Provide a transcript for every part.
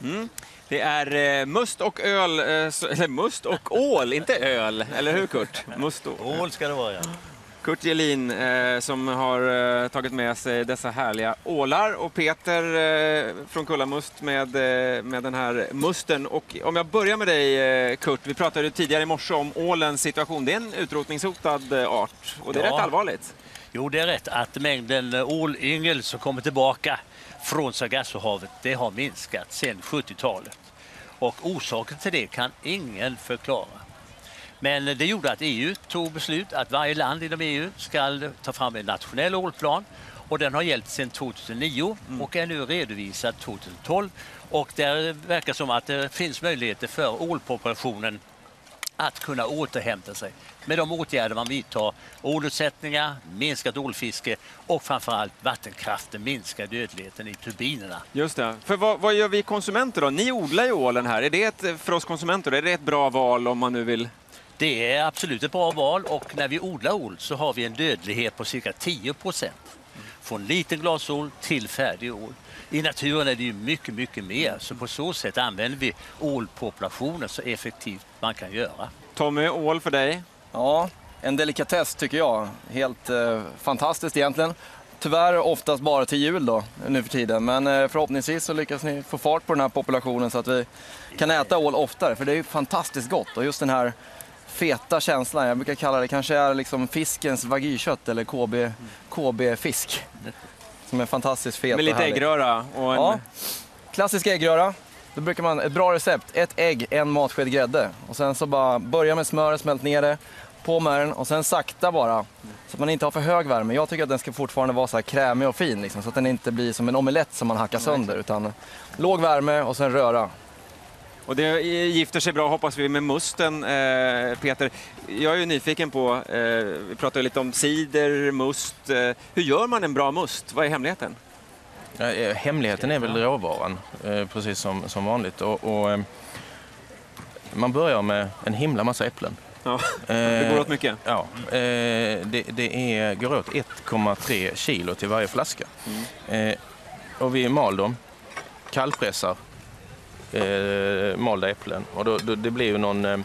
Det är must och öl, eller must och ål, inte öl, eller hur Kurt? Must och ål ska det vara, ja. Kurt Gelin som har tagit med sig dessa härliga ålar, och Peter från Kullamust med den här musten. Och om jag börjar med dig Kurt, vi pratade tidigare i morse om ålens situation. Det är en utrotningshotad art och det är rätt allvarligt. Jo, det är rätt att mängden ålyngel som kommer tillbaka från Sargassohavet, det har minskat sedan 70-talet. Och orsaken till det kan ingen förklara. Men det gjorde att EU tog beslut att varje land inom EU ska ta fram en nationell ålplan. Och den har gällt sedan 2009 och är nu redovisad 2012. Och det verkar som att det finns möjligheter för ålpopulationen att kunna återhämta sig med de åtgärder man vidtar. Ålutsättningar, minskat ålfiske och framförallt vattenkraften minskar dödligheten i turbinerna. Just det. För vad gör vi konsumenter då? Ni odlar ju ålen här. Är det för oss konsumenter, är det ett bra val om man nu vill? Det är absolut ett bra val, och när vi odlar ål så har vi en dödlighet på cirka 10%. Från liten glasål till färdig ål. I naturen är det ju mycket, mycket mer, så på så sätt använder vi ålpopulationen så effektivt man kan göra. Tommy, ål för dig? Ja, en delikatess tycker jag. Helt fantastiskt egentligen. Tyvärr oftast bara till jul då, nu för tiden. Men förhoppningsvis så lyckas ni få fart på den här populationen så att vi kan äta ål oftare. För det är ju fantastiskt gott, och just den här feta känslan, jag brukar kalla det, kanske är liksom fiskens wagyu-kött eller KB-fisk. Som är fantastiskt fet. Med lite äggröra och en... Ja, klassisk äggröra. Då brukar man, ett bra recept, ett ägg, en matsked grädde. Och sen så bara börja med smör, smält ner det, på med den och sen sakta bara. Så att man inte har för hög värme. Jag tycker att den ska fortfarande vara så här krämig och fin liksom, så att den inte blir som en omelett som man hackar sönder. Utan låg värme och sen röra. Och det gifter sig bra, hoppas vi, med musten, Peter. Jag är ju nyfiken på, vi pratade lite om cider, must. Hur gör man en bra must? Vad är hemligheten? Ja, hemligheten är väl råvaran, precis som vanligt. Och man börjar med en himla massa äpplen. Ja, det går åt mycket. Ja, det går åt 1,3 kilo till varje flaska. Och vi mal dem, kallpressar malda äpplen. Och då det blir ju någon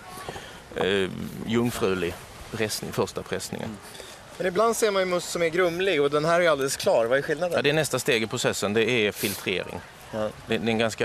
jungfrulig pressning, första pressningen. Men ibland ser man ju must som är grumlig, och den här är alldeles klar. Vad är skillnaden? Ja, det är nästa steg i processen, det är filtrering. Ja. Det är en ganska...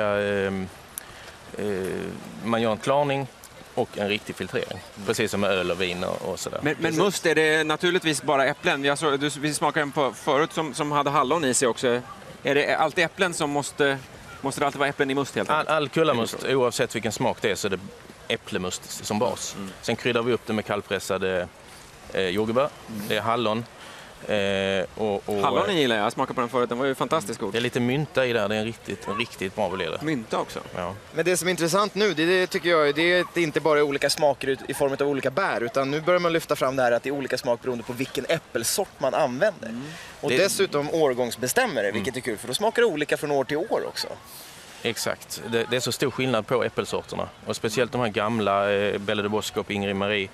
man gör en klarning och en riktig filtrering. Precis som med öl och vin och sådär. Men must, är det naturligtvis bara äpplen? Vi smakade en på förut som hade hallon i sig också. Är det alltid äpplen som måste det alltid vara äpplen i must helt enkelt? All kullamust, oavsett vilken smak det är, så är det äpplemust som bas. Sen kryddar vi upp det med kallpressade jordgubbar. Det är hallon. Hallon gillar jag smakade på den förut, den var ju fantastiskt god. Det är lite mynta i där, det är en riktigt bra beleder. Mynta också? Ja. Men det som är intressant nu, det tycker jag, det är att det inte bara är olika smaker i form av olika bär, utan nu börjar man lyfta fram det här att det är olika smak beroende på vilken äppelsort man använder. Och dessutom årgångsbestämmer det, vilket är kul, för då smakar det olika från år till år också. Exakt. Det är så stor skillnad på äppelsorterna. Och speciellt de här gamla, Belle de Bosco och Ingrid Marie,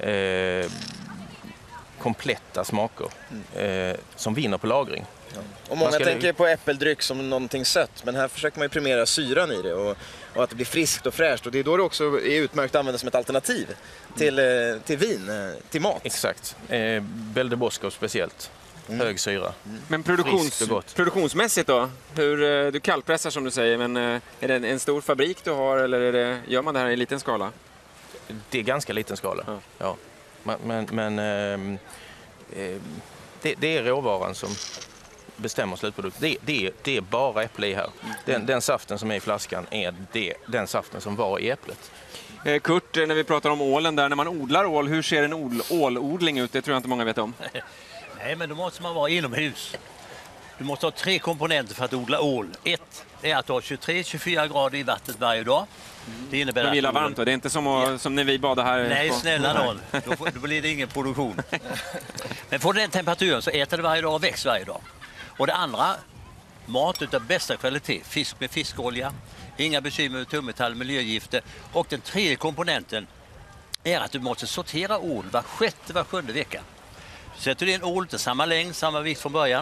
kompletta smaker som vinner på lagring. Ja. Och många tänker på äppeldryck som någonting sött, men här försöker man ju primera syran i det och att det blir friskt och fräscht, och det är då det också är utmärkt att använda som ett alternativ till vin, till mat. Exakt. Belle de Bosco speciellt. Hög syra. Men produktionsmässigt då? Du kallpressar som du säger, men är det en stor fabrik du har, eller gör man det här i en liten skala? Det är ganska liten skala, ja. Men det är råvaran som bestämmer slutprodukt. Det är bara äpple i här. Den saften som är i flaskan är den saften som var i äpplet. Kurt, när vi pratar om ålen där, när man odlar ål, hur ser en ålodling ut? Det tror jag inte många vet om. Nej, men då måste man vara inomhus. Du måste ha 3 komponenter för att odla ål. 1 är att ha 23-24 grader i vattnet varje dag. Det innebär att gillar varmt då. Det är inte som när vi badar här. Nej, snälla någon. Då blir det ingen produktion. Men får den temperaturen så äter det varje dag och växer varje dag. Och det andra, mat utav bästa kvalitet. Fisk med fiskolja. Inga bekymmer med tungmetall, miljögifter. Och den tredje komponenten är att du måste sortera ål var 6:e, var 7:e vecka. Sätter du en ål till samma längd, samma vikt från början.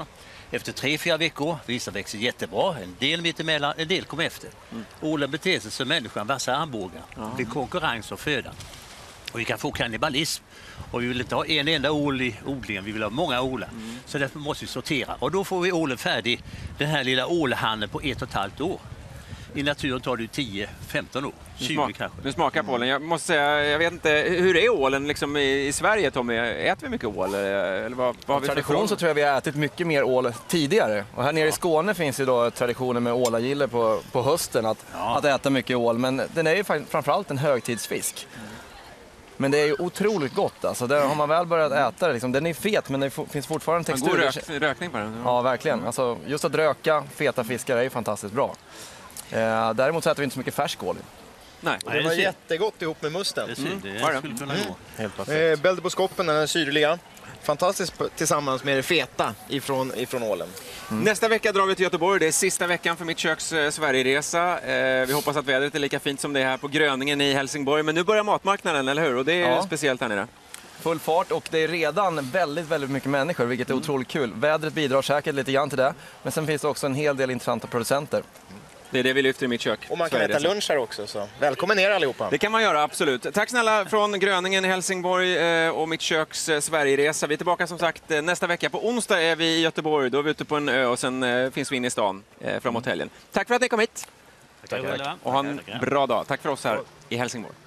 Efter 3-4 veckor, vissa växer jättebra, en del mitt emellan, en del kommer efter. Ålen beter sig som människan, vassa armbågar. Det är konkurrens om födan. Och vi kan få kannibalism. Och vi vill inte ha en enda ål i odlingen, vi vill ha många ålar. Så därför måste vi sortera. Och då får vi ålen färdig, den här lilla ålhannen på 1,5 år. I naturen tar det 10-15 år, 20 kanske. Nu smakar på ålen. Jag måste säga, jag vet inte, hur är ålen liksom i Sverige, Tommy? Äter vi mycket ål? Eller vad har vi Tradition så tror jag vi har ätit mycket mer ål tidigare. Och här nere i Skåne finns ju då traditionen med ålagille på hösten att äta mycket ål. Men den är ju framförallt en högtidsfisk. Men det är ju otroligt gott alltså. Där har man väl börjat äta det liksom. Den är fet men det finns fortfarande textur. En god rökning på den. Ja, verkligen. Alltså, just att röka feta fiskar är ju fantastiskt bra. Däremot så äter vi inte så mycket färsk ål. Nej. Det var jättegott ihop med musten. Det skulle kunna gå. Helt perfekt. Bälteboskoppen, den är syrliga. Fantastiskt tillsammans med det feta ifrån ålen. Nästa vecka drar vi till Göteborg. Det är sista veckan för Mitt Köks Sverigeresa. Vi hoppas att vädret är lika fint som det är här på Gröningen i Helsingborg. Men nu börjar matmarknaden, eller hur? Och det är speciellt här nere. Full fart och det är redan väldigt, väldigt mycket människor, vilket är otroligt kul. Vädret bidrar säkert lite grann till det. Men sen finns det också en hel del intressanta producenter. Det är det vi lyfter i Mitt Kök. Och man kan äta lunch här också, så välkommen ner allihopa. Det kan man göra, absolut. Tack snälla från Gröningen i Helsingborg och Mitt Köks Sverigeresa. Vi är tillbaka som sagt nästa vecka. På onsdag är vi i Göteborg. Då är vi ute på en ö och sen finns vi inne i stan framåt helgen. Tack för att ni kom hit. Tack. Och ha en bra dag. Tack för oss här i Helsingborg.